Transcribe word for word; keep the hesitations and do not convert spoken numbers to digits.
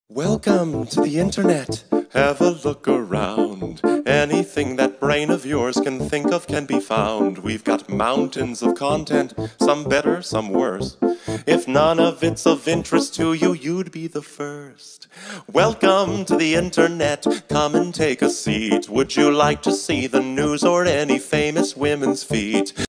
Welcome to the internet. Have a look around. Anything that brain of yours can think of can be found. We've got mountains of content, some better, some worse. If none of it's of interest to you, you'd be the first. Welcome to the internet. Come and take a seat. Would you like to see the news or any famous women's feet?